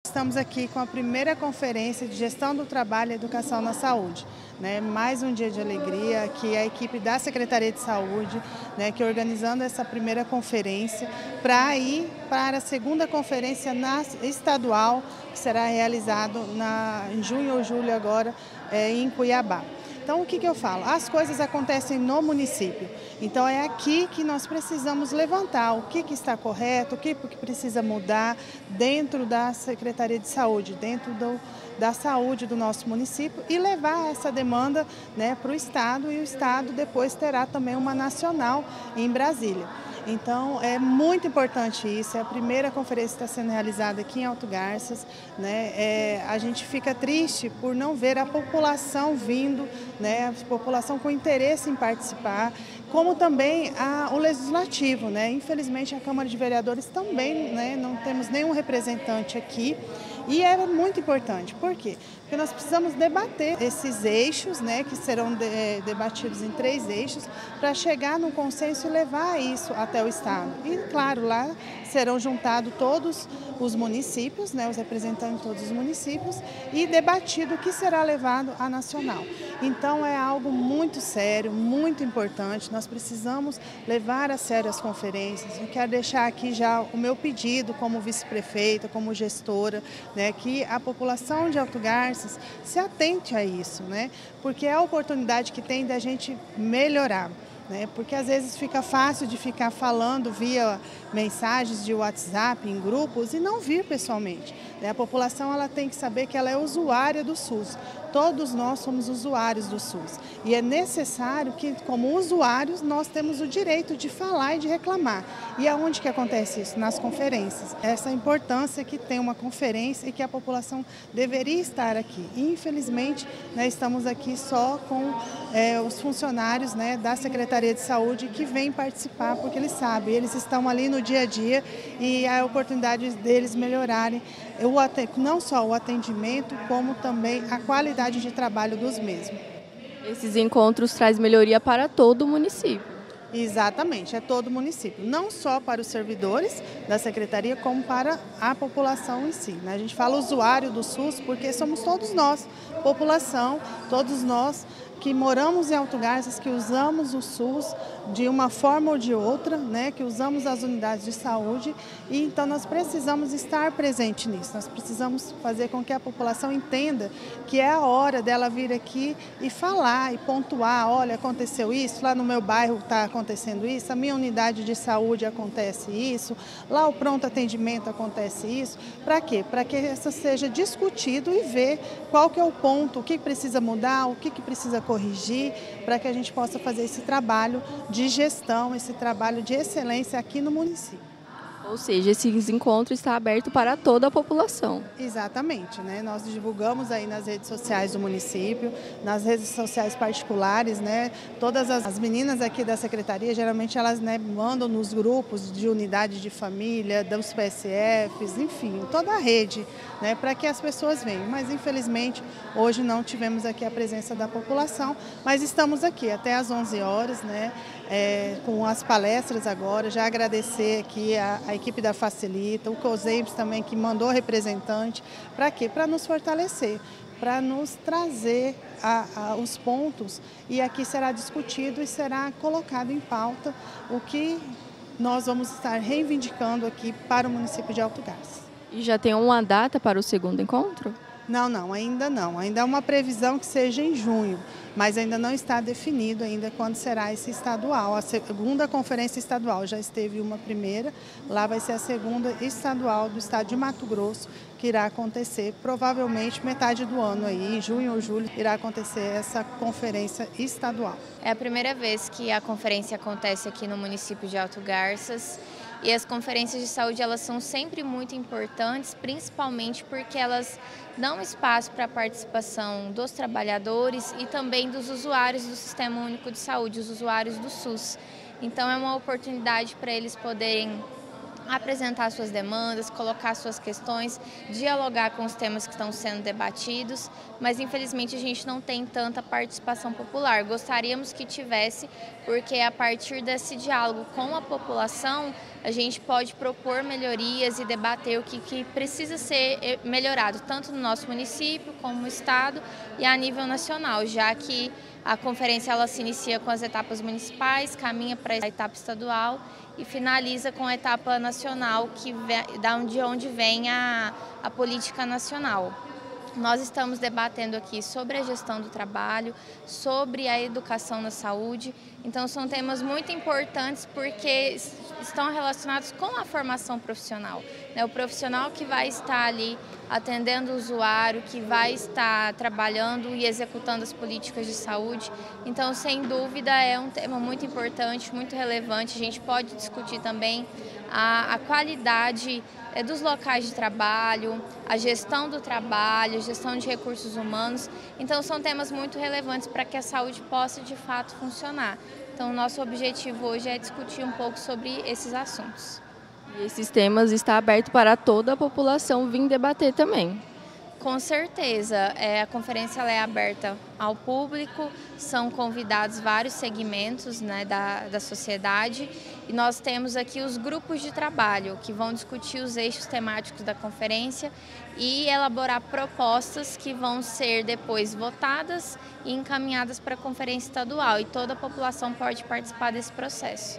Estamos aqui com a primeira conferência de gestão do trabalho e educação na saúde. Mais um dia de alegria, que a equipe da Secretaria de Saúde, que organizando essa primeira conferência, para ir para a segunda conferência estadual, que será realizado em junho ou julho agora, em Cuiabá. Então, o que eu falo? As coisas acontecem no município. Então, é aqui que nós precisamos levantar o que está correto, o que precisa mudar dentro da Secretaria de Saúde, dentro da saúde do nosso município e levar essa demanda para o Estado, e o Estado depois terá também uma nacional em Brasília. Então, é muito importante isso, é a primeira conferência que está sendo realizada aqui em Alto Garças. A gente fica triste por não ver a população vindo, a população com interesse em participar, como também o Legislativo. Infelizmente, a Câmara de Vereadores também, não temos nenhum representante aqui. E é muito importante, por quê? Porque nós precisamos debater esses eixos, que serão debatidos em 3 eixos, para chegar num consenso e levar isso até o Estado. E, claro, lá serão juntados todos os municípios, os representantes de todos os municípios, e debatido o que será levado à nacional. Então, é algo muito sério, muito importante, nós precisamos levar a sério as conferências. Eu quero deixar aqui já o meu pedido como vice-prefeita, como gestora, que a população de Alto Garças se atente a isso, porque é a oportunidade que tem da gente melhorar. Porque às vezes fica fácil de ficar falando via mensagens de WhatsApp, em grupos, e não vir pessoalmente. A população ela tem que saber que ela é usuária do SUS. Todos nós somos usuários do SUS. E é necessário que, como usuários, nós temos o direito de falar e de reclamar. E aonde que acontece isso? Nas conferências. Essa importância que tem uma conferência e que a população deveria estar aqui. Infelizmente, estamos aqui só com os funcionários da Secretaria de Saúde que vêm participar, porque eles sabem, eles estão ali no dia a dia e a oportunidade deles melhorarem não só o atendimento, como também a qualidade de trabalho dos mesmos. Esses encontros trazem melhoria para todo o município. Exatamente, é todo o município, não só para os servidores da Secretaria, como para a população em si. A gente fala usuário do SUS porque somos todos nós, população, todos nós que moramos em Alto Garças, que usamos o SUS de uma forma ou de outra, que usamos as unidades de saúde, e então nós precisamos estar presente nisso, nós precisamos fazer com que a população entenda que é a hora dela vir aqui e falar e pontuar: olha, aconteceu isso, lá no meu bairro está acontecendo isso, a minha unidade de saúde acontece isso, lá o pronto atendimento acontece isso. Para quê? Para que isso seja discutido e ver qual que é o ponto, o que precisa mudar, o que precisa corrigir, para que a gente possa fazer esse trabalho de gestão, esse trabalho de excelência aqui no município. Ou seja, esses encontros estão abertos para toda a população. Exatamente, nós divulgamos aí nas redes sociais do município, nas redes sociais particulares, todas as meninas aqui da secretaria, geralmente elas mandam nos grupos de unidade de família, dos PSFs, enfim, toda a rede, para que as pessoas venham. Mas infelizmente hoje não tivemos aqui a presença da população, mas estamos aqui até às 11 horas, com as palestras agora. Já agradecer aqui a equipe da Facilita, o COSEMPS também, que mandou representante. Para quê? Para nos fortalecer, para nos trazer os pontos, e aqui será discutido e será colocado em pauta o que nós vamos estar reivindicando aqui para o município de Alto Garças. E já tem uma data para o segundo encontro? Não, ainda não. Ainda é uma previsão que seja em junho, mas ainda não está definido ainda quando será esse estadual. A segunda conferência estadual já esteve uma primeira, lá vai ser a segunda estadual do estado de Mato Grosso, que irá acontecer provavelmente metade do ano aí, em junho ou julho, irá acontecer essa conferência estadual. É a primeira vez que a conferência acontece aqui no município de Alto Garças. E as conferências de saúde, elas são sempre muito importantes, principalmente porque elas dão espaço para a participação dos trabalhadores e também dos usuários do Sistema Único de Saúde, os usuários do SUS. Então é uma oportunidade para eles poderem apresentar suas demandas, colocar suas questões, dialogar com os temas que estão sendo debatidos, mas infelizmente a gente não tem tanta participação popular. Gostaríamos que tivesse, porque a partir desse diálogo com a população, a gente pode propor melhorias e debater o que precisa ser melhorado, tanto no nosso município, como no estado e a nível nacional, já que a conferência ela se inicia com as etapas municipais, caminha para a etapa estadual e finaliza com a etapa nacional, de onde vem a política nacional. Nós estamos debatendo aqui sobre a gestão do trabalho, sobre a educação na saúde, então são temas muito importantes porque estão relacionados com a formação profissional. O profissional que vai estar ali atendendo o usuário, que vai estar trabalhando e executando as políticas de saúde. Então, sem dúvida, é um tema muito importante, muito relevante. A gente pode discutir também a qualidade dos locais de trabalho, a gestão do trabalho, a gestão de recursos humanos. Então, são temas muito relevantes para que a saúde possa, de fato, funcionar. Então, o nosso objetivo hoje é discutir um pouco sobre esses assuntos. E esses temas estão abertos para toda a população vir debater também. Com certeza, a conferência ela é aberta ao público, são convidados vários segmentos, né, da sociedade e nós temos aqui os grupos de trabalho que vão discutir os eixos temáticos da conferência e elaborar propostas que vão ser depois votadas e encaminhadas para a conferência estadual e toda a população pode participar desse processo.